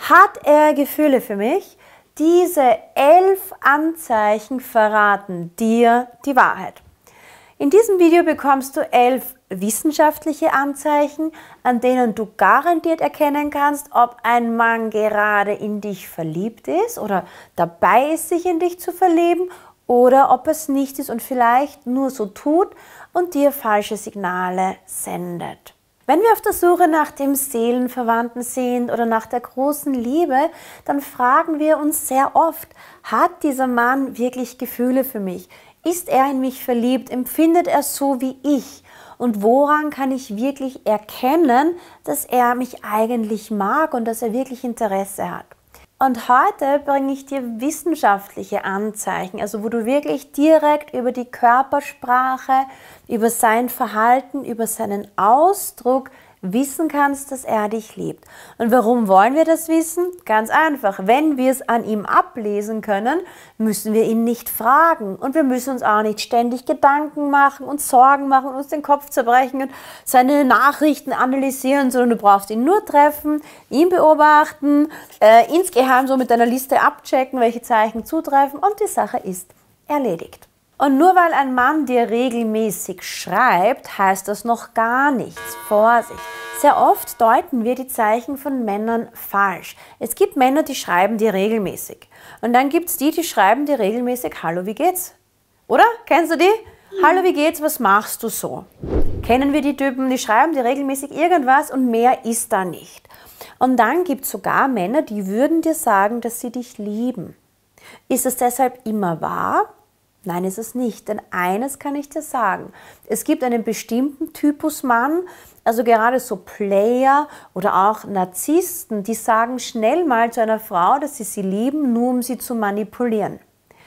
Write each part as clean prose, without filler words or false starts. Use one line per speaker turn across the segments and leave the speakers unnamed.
Hat er Gefühle für mich? Diese 11 Anzeichen verraten dir die Wahrheit. In diesem Video bekommst du 11 wissenschaftliche Anzeichen, an denen du garantiert erkennen kannst, ob ein Mann gerade in dich verliebt ist oder dabei ist, sich in dich zu verlieben, oder ob es nicht ist und vielleicht nur so tut und dir falsche Signale sendet. Wenn wir auf der Suche nach dem Seelenverwandten sind oder nach der großen Liebe, dann fragen wir uns sehr oft, hat dieser Mann wirklich Gefühle für mich? Ist er in mich verliebt? Empfindet er so wie ich? Und woran kann ich wirklich erkennen, dass er mich eigentlich mag und dass er wirklich Interesse hat? Und heute bringe ich dir wissenschaftliche Anzeichen, also wo du wirklich direkt über die Körpersprache, über sein Verhalten, über seinen Ausdruck wissen kannst, dass er dich liebt. Und warum wollen wir das wissen? Ganz einfach. Wenn wir es an ihm ablesen können, müssen wir ihn nicht fragen. Und wir müssen uns auch nicht ständig Gedanken machen und Sorgen machen und uns den Kopf zerbrechen und seine Nachrichten analysieren, sondern du brauchst ihn nur treffen, ihn beobachten, insgeheim so mit deiner Liste abchecken, welche Zeichen zutreffen, und die Sache ist erledigt. Und nur weil ein Mann dir regelmäßig schreibt, heißt das noch gar nichts. Vorsicht! Sehr oft deuten wir die Zeichen von Männern falsch. Es gibt Männer, die schreiben dir regelmäßig. Und dann gibt es die, die schreiben dir regelmäßig, hallo, wie geht's? Oder? Kennst du die? Hallo, wie geht's? Was machst du so? Kennen wir die Typen, die schreiben dir regelmäßig irgendwas und mehr ist da nicht. Und dann gibt es sogar Männer, die würden dir sagen, dass sie dich lieben. Ist es deshalb immer wahr? Nein, ist es nicht, denn eines kann ich dir sagen. Es gibt einen bestimmten Typus Mann, also gerade so Player oder auch Narzissten, die sagen schnell mal zu einer Frau, dass sie lieben, nur um sie zu manipulieren.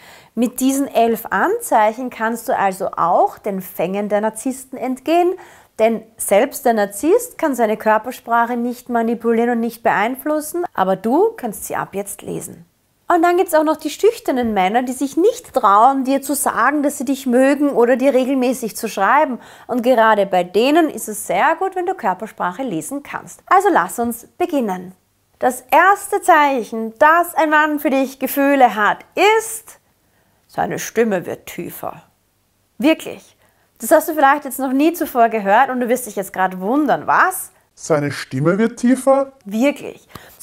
Mit diesen 11 Anzeichen kannst du also auch den Fängen der Narzissten entgehen, denn selbst der Narzisst kann seine Körpersprache nicht manipulieren und nicht beeinflussen, aber du kannst sie ab jetzt lesen. Und dann gibt es auch noch die schüchternen Männer, die sich nicht trauen, dir zu sagen, dass sie dich mögen oder dir regelmäßig zu schreiben. Und gerade bei denen ist es sehr gut, wenn du Körpersprache lesen kannst. Also lass uns beginnen. Das erste Zeichen, dass ein Mann für dich Gefühle hat, ist, seine Stimme wird tiefer. Wirklich. Das hast du vielleicht jetzt noch nie zuvor gehört und du wirst dich jetzt gerade wundern, was?
Seine Stimme wird tiefer?
Wirklich.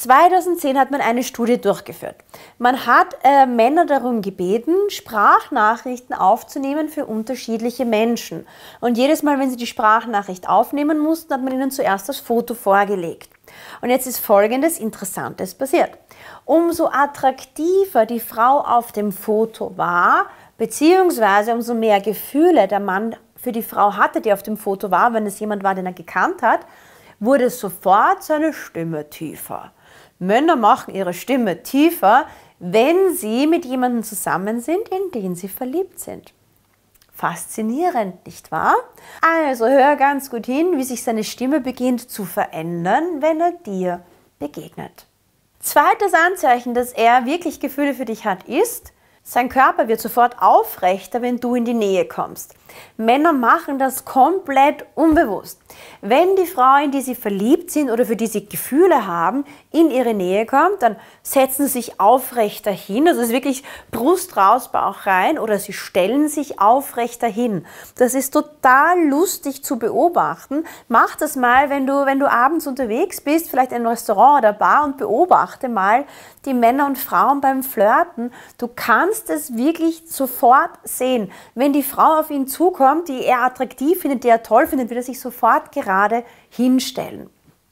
2010 hat man eine Studie durchgeführt. Man hat Männer darum gebeten, Sprachnachrichten aufzunehmen für unterschiedliche Menschen. Und jedes Mal, wenn sie die Sprachnachricht aufnehmen mussten, hat man ihnen zuerst das Foto vorgelegt. Und jetzt ist Folgendes Interessantes passiert. Umso attraktiver die Frau auf dem Foto war, beziehungsweise umso mehr Gefühle der Mann für die Frau hatte, die auf dem Foto war, wenn es jemand war, den er gekannt hat, wurde sofort seine Stimme tiefer. Männer machen ihre Stimme tiefer, wenn sie mit jemandem zusammen sind, in den sie verliebt sind. Faszinierend, nicht wahr? Also hör ganz gut hin, wie sich seine Stimme beginnt zu verändern, wenn er dir begegnet. Zweites Anzeichen, dass er wirklich Gefühle für dich hat, ist, sein Körper wird sofort aufrechter, wenn du in die Nähe kommst. Männer machen das komplett unbewusst. Wenn die Frau, in die sie verliebt sind oder für die sie Gefühle haben, in ihre Nähe kommt, dann setzen sie sich aufrechter hin. Also es ist wirklich Brust raus, Bauch rein, oder sie stellen sich aufrechter hin. Das ist total lustig zu beobachten. Mach das mal, wenn du abends unterwegs bist, vielleicht in einem Restaurant oder Bar, und beobachte mal die Männer und Frauen beim Flirten. Du kannst es wirklich sofort sehen. Wenn die Frau auf ihn zukommt, die er attraktiv findet, die er toll findet, wird er sich sofort gerade hinstellen.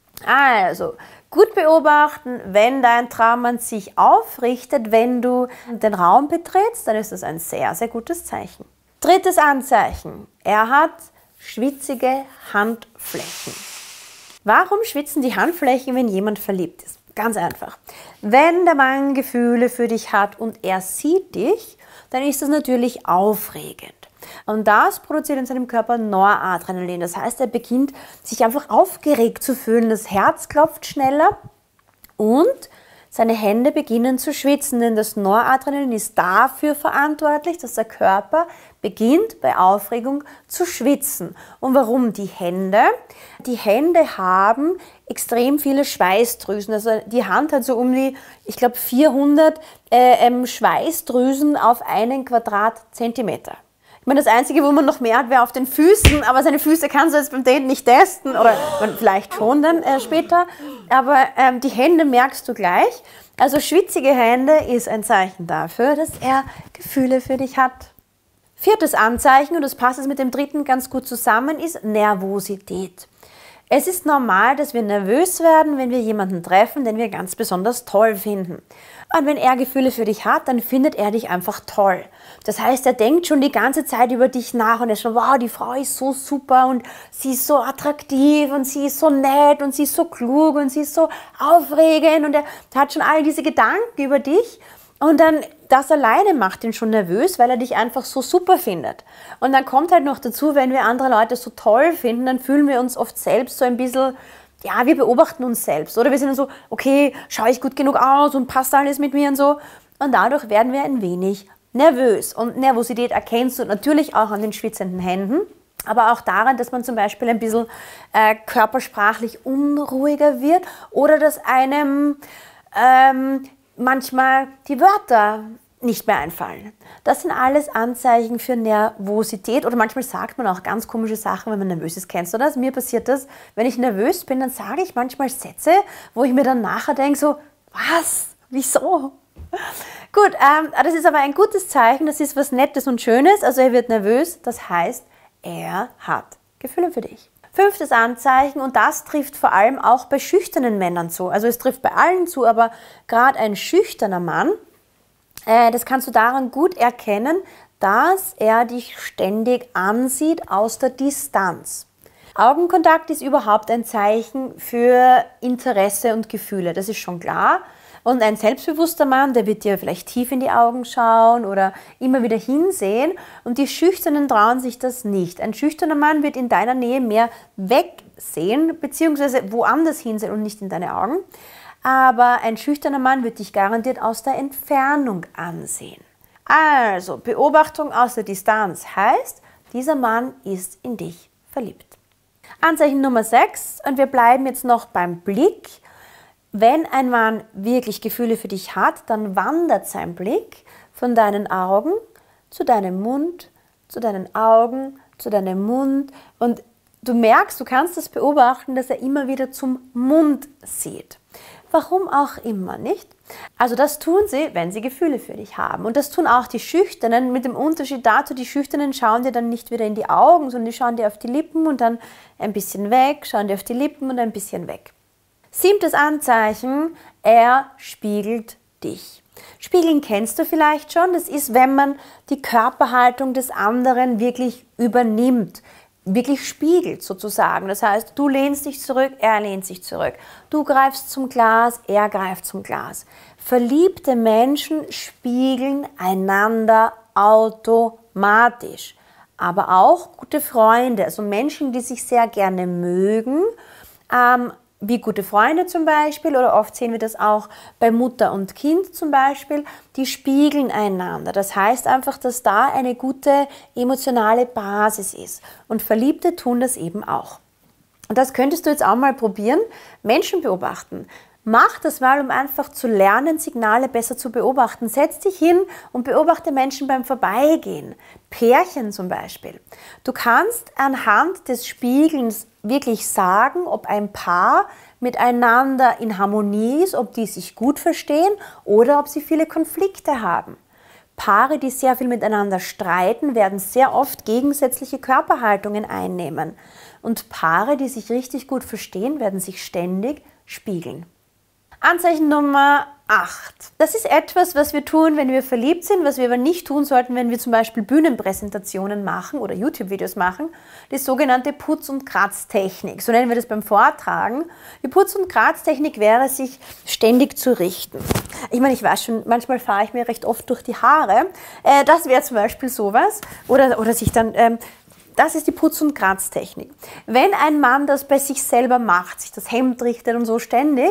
Also, gut beobachten, wenn dein Traummann sich aufrichtet, wenn du den Raum betrittst, dann ist das ein sehr, sehr gutes Zeichen. Drittes Anzeichen, er hat schwitzige Handflächen. Warum schwitzen die Handflächen, wenn jemand verliebt ist? Ganz einfach. Wenn der Mann Gefühle für dich hat und er sieht dich, dann ist das natürlich aufregend. Und das produziert in seinem Körper Noradrenalin. Das heißt, er beginnt sich einfach aufgeregt zu fühlen. Das Herz klopft schneller und Seine Hände beginnen zu schwitzen, denn das Noradrenalin ist dafür verantwortlich, dass der Körper beginnt bei Aufregung zu schwitzen. Und warum die Hände? Die Hände haben extrem viele Schweißdrüsen. Also die Hand hat so um die, ich glaube, 400 Schweißdrüsen auf einen Quadratzentimeter. Ich meine, das Einzige, wo man noch mehr hat, wäre auf den Füßen, aber seine Füße kannst du jetzt beim Daten nicht testen, oder vielleicht schon dann später, aber die Hände merkst du gleich. Also schwitzige Hände ist ein Zeichen dafür, dass er Gefühle für dich hat. Viertes Anzeichen, und das passt jetzt mit dem dritten ganz gut zusammen, ist Nervosität. Es ist normal, dass wir nervös werden, wenn wir jemanden treffen, den wir ganz besonders toll finden. Und wenn er Gefühle für dich hat, dann findet er dich einfach toll. Das heißt, er denkt schon die ganze Zeit über dich nach und er ist schon, wow, die Frau ist so super und sie ist so attraktiv und sie ist so nett und sie ist so klug und sie ist so aufregend und er hat schon all diese Gedanken über dich. Und dann, das alleine macht ihn schon nervös, weil er dich einfach so super findet. Und dann kommt halt noch dazu, wenn wir andere Leute so toll finden, dann fühlen wir uns oft selbst so ein bisschen, ja, wir beobachten uns selbst. Oder wir sind dann so, okay, schaue ich gut genug aus und passt alles mit mir und so. Und dadurch werden wir ein wenig nervös. Und Nervosität erkennst du natürlich auch an den schwitzenden Händen, aber auch daran, dass man zum Beispiel ein bisschen körpersprachlich unruhiger wird oder dass einem manchmal die Wörter nicht mehr einfallen. Das sind alles Anzeichen für Nervosität oder manchmal sagt man auch ganz komische Sachen, wenn man nervös ist. Kennst du das? Mir passiert das, wenn ich nervös bin, dann sage ich manchmal Sätze, wo ich mir dann nachher denke so, was? Wieso? Gut, das ist aber ein gutes Zeichen, das ist was Nettes und Schönes, also er wird nervös, das heißt, er hat Gefühle für dich. Fünftes Anzeichen, und das trifft vor allem auch bei schüchternen Männern zu. Also es trifft bei allen zu, aber gerade ein schüchterner Mann, das kannst du daran gut erkennen, dass er dich ständig ansieht aus der Distanz. Augenkontakt ist überhaupt ein Zeichen für Interesse und Gefühle, das ist schon klar. Und ein selbstbewusster Mann, der wird dir vielleicht tief in die Augen schauen oder immer wieder hinsehen. Und die Schüchternen trauen sich das nicht. Ein schüchterner Mann wird in deiner Nähe mehr wegsehen, beziehungsweise woanders hinsehen und nicht in deine Augen. Aber ein schüchterner Mann wird dich garantiert aus der Entfernung ansehen. Also, Beobachtung aus der Distanz heißt, dieser Mann ist in dich verliebt. Anzeichen Nummer 6, und wir bleiben jetzt noch beim Blick. Wenn ein Mann wirklich Gefühle für dich hat, dann wandert sein Blick von deinen Augen zu deinem Mund, zu deinen Augen, zu deinem Mund. Und du merkst, du kannst das beobachten, dass er immer wieder zum Mund sieht. Warum auch immer, nicht? Also das tun sie, wenn sie Gefühle für dich haben. Und das tun auch die Schüchternen, mit dem Unterschied dazu, die Schüchternen schauen dir dann nicht wieder in die Augen, sondern die schauen dir auf die Lippen und dann ein bisschen weg, schauen dir auf die Lippen und ein bisschen weg. Siebtes Anzeichen, er spiegelt dich. Spiegeln kennst du vielleicht schon, das ist, wenn man die Körperhaltung des anderen wirklich übernimmt, wirklich spiegelt sozusagen. Das heißt, du lehnst dich zurück, er lehnt sich zurück. Du greifst zum Glas, er greift zum Glas. Verliebte Menschen spiegeln einander automatisch. Aber auch gute Freunde, also Menschen, die sich sehr gerne mögen, wie gute Freunde zum Beispiel, oder oft sehen wir das auch bei Mutter und Kind zum Beispiel, die spiegeln einander. Das heißt einfach, dass da eine gute emotionale Basis ist. Und Verliebte tun das eben auch. Und das könntest du jetzt auch mal probieren, Menschen beobachten. Mach das mal, um einfach zu lernen, Signale besser zu beobachten. Setz dich hin und beobachte Menschen beim Vorbeigehen. Pärchen zum Beispiel. Du kannst anhand des Spiegelns wirklich sagen, ob ein Paar miteinander in Harmonie ist, ob die sich gut verstehen oder ob sie viele Konflikte haben. Paare, die sehr viel miteinander streiten, werden sehr oft gegensätzliche Körperhaltungen einnehmen. Und Paare, die sich richtig gut verstehen, werden sich ständig spiegeln. Anzeichen Nummer 8. Das ist etwas, was wir tun, wenn wir verliebt sind, was wir aber nicht tun sollten, wenn wir zum Beispiel Bühnenpräsentationen machen oder YouTube-Videos machen. Die sogenannte Putz- und Kratztechnik. So nennen wir das beim Vortragen. Die Putz- und Kratztechnik wäre, sich ständig zu richten. Ich meine, ich weiß schon, manchmal fahre ich mir recht oft durch die Haare. Das wäre zum Beispiel sowas. Oder sich dann... Das ist die Putz- und Kratztechnik. Wenn ein Mann das bei sich selber macht, sich das Hemd richtet und so ständig,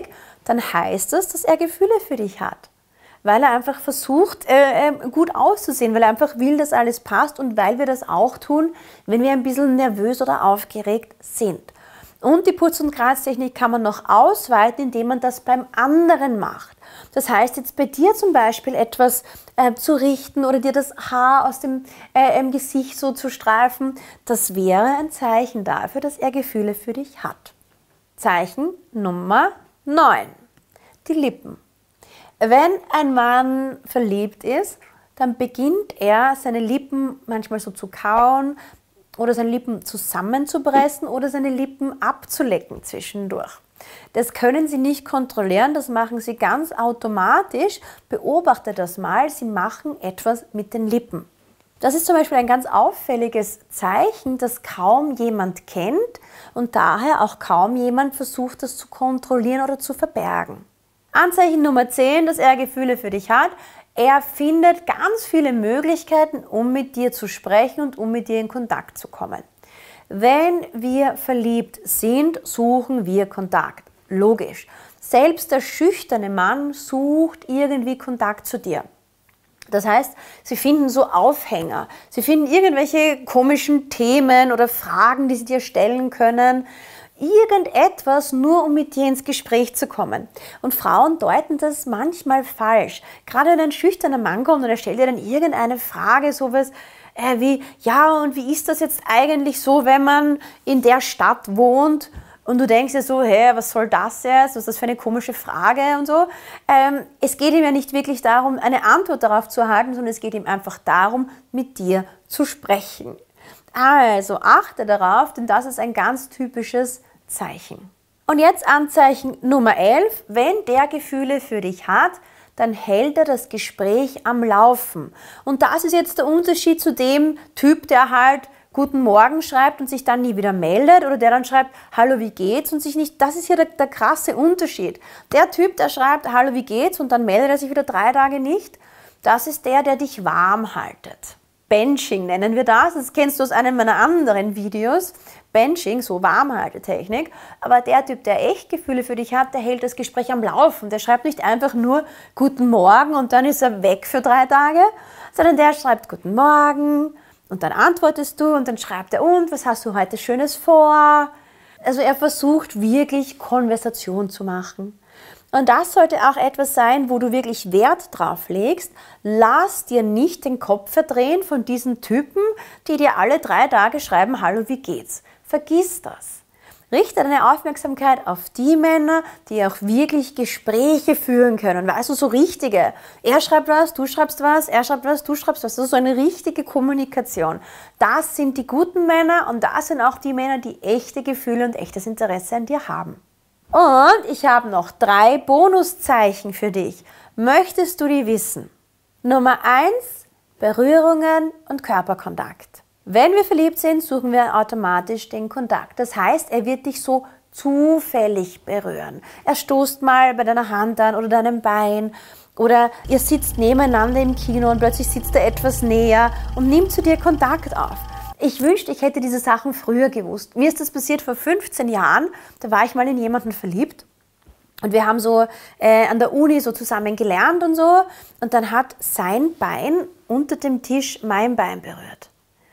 dann heißt das, dass er Gefühle für dich hat. Weil er einfach versucht, gut auszusehen, weil er einfach will, dass alles passt und weil wir das auch tun, wenn wir ein bisschen nervös oder aufgeregt sind. Und die Putz- und Kratz-Technik kann man noch ausweiten, indem man das beim anderen macht. Das heißt, jetzt bei dir zum Beispiel etwas zu richten oder dir das Haar aus dem Gesicht so zu streifen, das wäre ein Zeichen dafür, dass er Gefühle für dich hat. Zeichen Nummer 9. Die Lippen. Wenn ein Mann verliebt ist, dann beginnt er, seine Lippen manchmal so zu kauen oder seine Lippen zusammenzupressen oder seine Lippen abzulecken zwischendurch. Das können Sie nicht kontrollieren, das machen Sie ganz automatisch. Beobachte das mal, Sie machen etwas mit den Lippen. Das ist zum Beispiel ein ganz auffälliges Zeichen, das kaum jemand kennt und daher auch kaum jemand versucht, das zu kontrollieren oder zu verbergen. Anzeichen Nummer 10, dass er Gefühle für dich hat. Er findet ganz viele Möglichkeiten, um mit dir zu sprechen und um mit dir in Kontakt zu kommen. Wenn wir verliebt sind, suchen wir Kontakt. Logisch. Selbst der schüchterne Mann sucht irgendwie Kontakt zu dir. Das heißt, sie finden so Aufhänger, sie finden irgendwelche komischen Themen oder Fragen, die sie dir stellen können. Irgendetwas, nur um mit dir ins Gespräch zu kommen. Und Frauen deuten das manchmal falsch. Gerade wenn ein schüchterner Mann kommt und er stellt dir dann irgendeine Frage, sowas wie, ja, und wie ist das jetzt eigentlich so, wenn man in der Stadt wohnt? Und du denkst dir so, hä, was soll das jetzt? Was ist das für eine komische Frage und so? Es geht ihm ja nicht wirklich darum, eine Antwort darauf zu erhalten, sondern es geht ihm einfach darum, mit dir zu sprechen. Also achte darauf, denn das ist ein ganz typisches Zeichen. Und jetzt Anzeichen Nummer 11. Wenn der Gefühle für dich hat, dann hält er das Gespräch am Laufen. Und das ist jetzt der Unterschied zu dem Typ, der halt Guten Morgen schreibt und sich dann nie wieder meldet oder der dann schreibt, hallo, wie geht's und sich nicht, das ist hier der krasse Unterschied. Der Typ, der schreibt, hallo, wie geht's und dann meldet er sich wieder 3 Tage nicht, das ist der dich warm haltet. Benching nennen wir das. Das kennst du aus einem meiner anderen Videos. Benching, so Warmhaltetechnik. Aber der Typ, der echt Gefühle für dich hat, der hält das Gespräch am Laufen. Der schreibt nicht einfach nur Guten Morgen und dann ist er weg für 3 Tage, sondern der schreibt Guten Morgen und dann antwortest du und dann schreibt er, und was hast du heute Schönes vor? Also er versucht wirklich Konversation zu machen. Und das sollte auch etwas sein, wo du wirklich Wert drauf legst. Lass dir nicht den Kopf verdrehen von diesen Typen, die dir alle 3 Tage schreiben, hallo, wie geht's? Vergiss das. Richte deine Aufmerksamkeit auf die Männer, die auch wirklich Gespräche führen können. Weißt du, so richtige. Er schreibt was, du schreibst was, er schreibt was, du schreibst was. Das ist so eine richtige Kommunikation. Das sind die guten Männer und das sind auch die Männer, die echte Gefühle und echtes Interesse an dir haben. Und ich habe noch 3 Bonuszeichen für dich. Möchtest du die wissen? Nummer 1, Berührungen und Körperkontakt. Wenn wir verliebt sind, suchen wir automatisch den Kontakt. Das heißt, er wird dich so zufällig berühren. Er stoßt mal bei deiner Hand an oder deinem Bein oder ihr sitzt nebeneinander im Kino und plötzlich sitzt er etwas näher und nimmt zu dir Kontakt auf. Ich wünschte, ich hätte diese Sachen früher gewusst. Mir ist das passiert vor 15 Jahren. Da war ich mal in jemanden verliebt. Und wir haben so an der Uni so zusammen gelernt und so. Und dann hat sein Bein unter dem Tisch mein Bein berührt.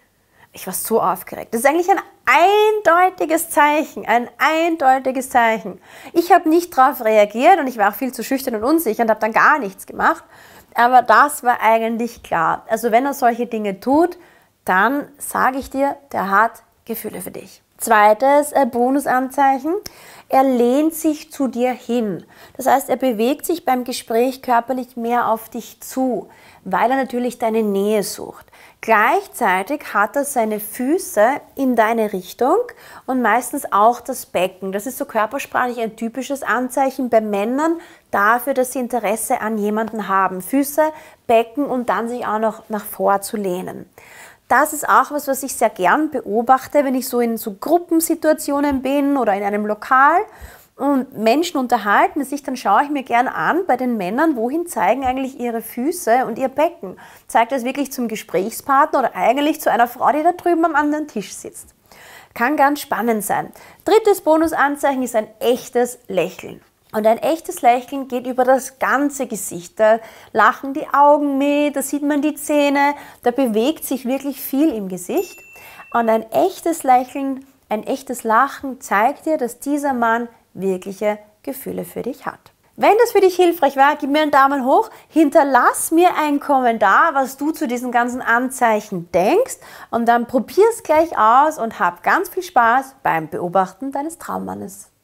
Ich war so aufgeregt. Das ist eigentlich ein eindeutiges Zeichen. Ein eindeutiges Zeichen. Ich habe nicht darauf reagiert und ich war auch viel zu schüchtern und unsicher und habe dann gar nichts gemacht. Aber das war eigentlich klar. Also wenn er solche Dinge tut, dann sage ich dir, der hat Gefühle für dich. Zweites Bonusanzeichen, er lehnt sich zu dir hin. Das heißt, er bewegt sich beim Gespräch körperlich mehr auf dich zu, weil er natürlich deine Nähe sucht. Gleichzeitig hat er seine Füße in deine Richtung und meistens auch das Becken. Das ist so körpersprachlich ein typisches Anzeichen bei Männern dafür, dass sie Interesse an jemanden haben. Füße, Becken und dann sich auch noch nach vor zu lehnen. Das ist auch was ich sehr gern beobachte, wenn ich so in so Gruppensituationen bin oder in einem Lokal und Menschen unterhalten sich, dann schaue ich mir gern an bei den Männern, wohin zeigen eigentlich ihre Füße und ihr Becken. Zeigt das wirklich zum Gesprächspartner oder eigentlich zu einer Frau, die da drüben am anderen Tisch sitzt. Kann ganz spannend sein. Drittes Bonusanzeichen ist ein echtes Lächeln. Und ein echtes Lächeln geht über das ganze Gesicht. Da lachen die Augen mit, da sieht man die Zähne, da bewegt sich wirklich viel im Gesicht. Und ein echtes Lächeln, ein echtes Lachen zeigt dir, dass dieser Mann wirkliche Gefühle für dich hat. Wenn das für dich hilfreich war, gib mir einen Daumen hoch, hinterlass mir einen Kommentar, was du zu diesen ganzen Anzeichen denkst und dann probier es gleich aus und hab ganz viel Spaß beim Beobachten deines Traummannes.